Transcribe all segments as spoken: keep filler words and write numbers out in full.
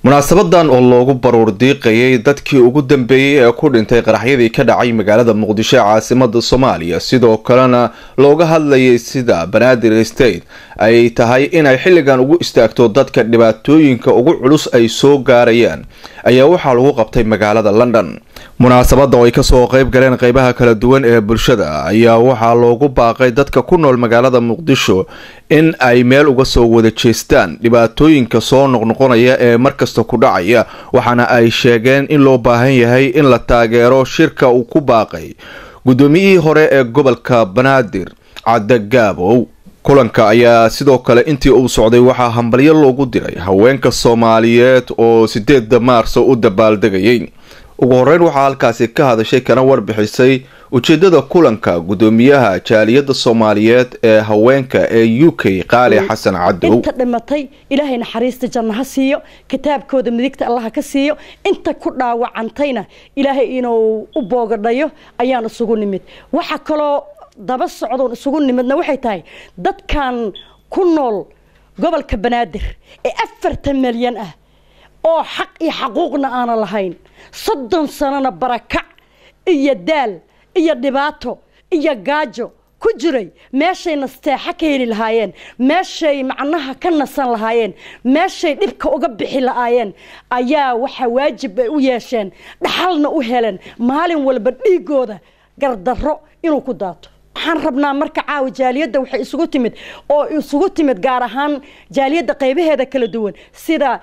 munaasabadan oo loogu baruur diiqayay dadkii ugu dambeeyay ee ku dhintay qaraxyadii ka dhacay magaalada Muqdisho caasimada Soomaaliya sidoo kalena looga hadlayay sida Banaadir State ay tahay in ay xilligan ugu istaagto dadka dhibaatooyinka ugu culus ay soo gaarayaan ayaa waxa lagu qabtay magaalada London. munaasabada oo ay ka soo qayb galeen qaybaha kala duwan ee bulshada ayaa waxa loogu baaqay dadka ku nool magaalada Muqdisho in ay meel uga soo wada jeestaan dhibaatooyinka soo noqnoqonaya ee markasta ku dhacaya waxaana ay sheegeen in loo baahan yahay in la taageero shirka uu ku baaqay gudoomiyihii hore ee gobolka Banaadir Cadde Gaabow. kulanka ayaa sidoo kale intii uu socday waxa hambalyo loogu diray haweenka Soomaaliyeed oo sideedda Maarso u dabaaldegayay. ugu horeyn waxaa halkaasi ka hadashay kana warbixisay ujeedada kulanka gudoomiyaha jaaliyada Soomaaliyeed ee haweenka ee U K Qaali Xasan Cadow. inta dhimatay Ilaahay naxariista janno ha siiyo, kitaabkooda midigta Allah ka siiyo, inta ku dhaawacantayna Ilaahay inuu u boogadhayo ayaan isugu nimid. waxa kale daba socdo isugu nimidna waxay tahay dadkan ku nool gobolka Banaadir ee afartan milyan ah oo xaq iyo xaquuqna aan lahayn soddon sanana barakac iyo daal iyo dhibaato iyo gaajo ku jiray meeshay nasteexa ka heli lahaayeen meeshay macnaha ka nasan lahaayeen meeshay dhibka uga bixi lahaayeen ayaa waxa waajib ay u yeesheen dhaxalna u heleen maalin walba dhiigooda gardarro inuu ku daato. waxaan rabnaa marka caaw jaaliyada waxay isugu timid oo isugu timid gaar ahaan jaaliyada qaybaheeda kala duwan sida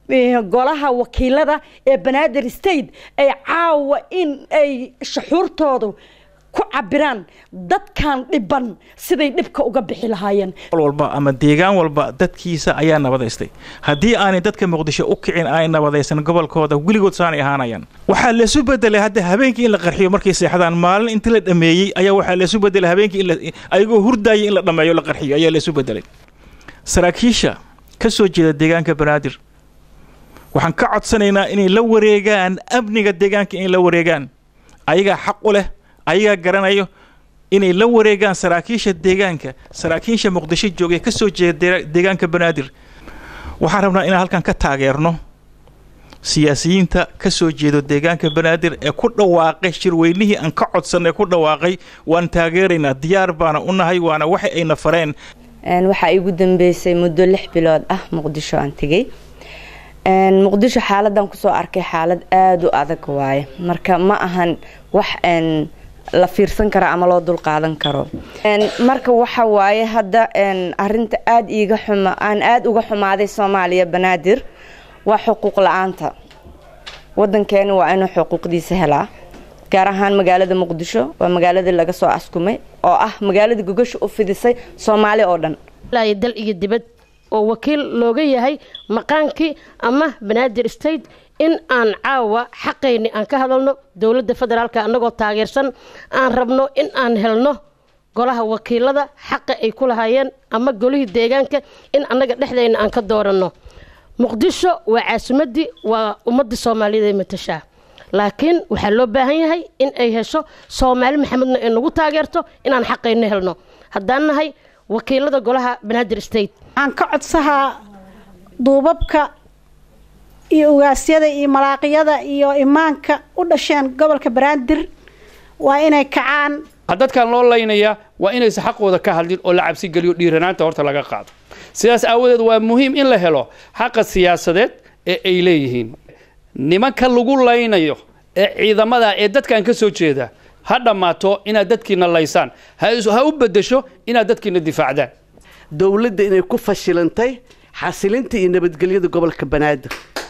golaha wakiilada ee Banaadir State ay caawa in ay shuxuurtoodu ku cabiraan dadkan dhiban siday dhibka uga bixi lahaayeen. walba ama deegaan walba dadkiisa ayaa nabadaystay haddii aanay dadka Muqdisho u kicin ay nabadaysan gobolkooda wiligood saanay ahaanayaan. waxaa la isu bedelay hadda habeenkii in la qarxiyo markay seexdaan maalin inta la dhameeyay ayaa waxaa la isu bedelay habeenkii in la ayagoo hurdaayay in la dhameeyo la qarxiyo ayaa la isu bedelay. saraakiisha ka soo jeeda deegaanka Banaadir waxaan ka codsanaynaa inay la wareegaan amniga deegaanka in la wareegaan ayaga xaq u leh ayaga garanayo inay la wareegaan saraakiisha deegaanka saraakiisha Muqdisho joogay ka soo jeeda deegaanka Banaadir. waxaan rabnaa inaan halkan ka taageerno siyaasiyiinta ka soo jeedo deegaanka Banaadir ee ku dhawaaqay shirweynihii aan ka codsanay ku dhawaaqay waan taageeraynaa diyaar baana u nahay waana waxa ay nafareen. waxa ay ugu dambeysay muddo lix bilood ah Muqdisho aan tagay. Muqdisho xaaladan ku soo arkay xaalad aad u adag waaye marka ma ahan wax aan la fiirsan karo ama loo dul qaadan karo. marka waxa waaye hadda arinta aad iiga xuma aan aad uga xumaaday Soomaaliya Banaadir waa xuquuq la'aanta wadankeena waa inuu xuquuqdiisa helaa gaar ahaan magaalada Muqdisho waa magaalada laga soo askumay oo ah magaalada gogasho u fidisay Soomaaliya oo dhan la dal iyo dibad oo wakiil looga yahay maqaankii ama Banaadir State in aan caawa xaqayni aan ka hadalno dawladda federaalka anagoo taageersan aan rabno in aan helno golaha wakiilada xaq ay ku lahaayeen ama golihii deegaanka in anaga dhexdeena aan ka dooranno. Muqdisho waa caasimadii waa ummadda Soomaaliyeed ee matasha laakiin waxa loo baahan yahay in ay hesho Soomaali Maxamedna ee nagu taageerto in aan xaqayna helno haddaan nahay wakiilada golaha Banaadir State. aan ka codsahaa duubabka iyo ugaasyada iyo malaaqiyada iyo imaanka u dhasheen gobolka Banaadir waa inay kacaan. dadkan loo leynaya waa inay xaqooda ka hadlin oo la cabsi galiyo dhiiranaanta horta laga qaado. sidaas aawadeed waa muhiim in la helo xaq siyaasadeed ee ay leeyihiin nimanka lagu leynayo ee ciidamada ee dadkan ka soo jeeda ha dhamaato inaad dadkiina leysaan ha u bedesho inaad dadkiina difaacdaan. dawladda inay ku fashilantay xasilinta iyo nabadgelyada gobolka Banaadir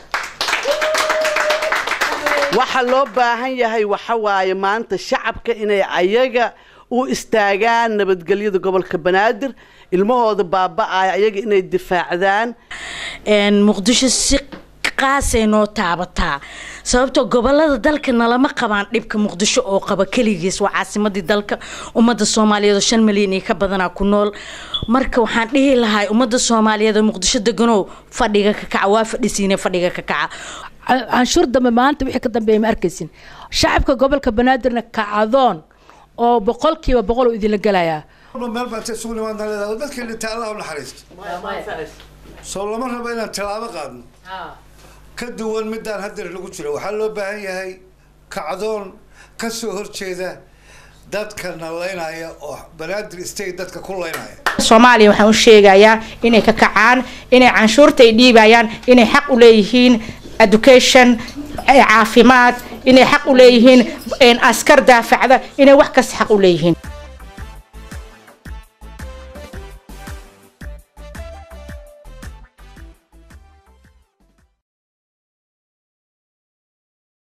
waxa loo baahan yahay waxa waaye maanta shacabka inay ayaga u istaagaan nabadgelyada gobolka Banaadir ilmahooda baaba'ay ayaga inay difaacdaan. een Muqdisho si qaasay noo taabataa sababtoo gobolada dalka nalama qabaan dhibka Muqdisho oo qaba kaligiis waa caasimadii dalka ummadda Soomaaliyeed shan milyan ka badanaa ku nool. marka waxaan dhihi lahaa ummadda Soomaaliyeed Muqdisho degano fadhiga ka kaca waa fadhisiinay fadhiga ka kaca canshuur dambe maanta wixii ka dambeeyay ma arkaysin shacabka gobolka Banaadirna kacadoon oo boqolkiiba boqol u idin la galaya. meel baa isugu nimaadnaa dadka inta Allah u naxariisto soo lama rabo inaan talaabo qaadno ka duwan midaan hadda lagu jiro waxaa loo baahan yahay kacdoon ka soo horjeeda dadka nalaynaya oo banaadir state dadka ku laynaya Soomaaliya waxaan u sheegayaa inay ka kacaan inay canshuurta ay dhiibayaan inay xaq u leeyihiin education caafimaad inay xaq u leeyihiin askar daafacda inay wax kasta xaq u leeyihiin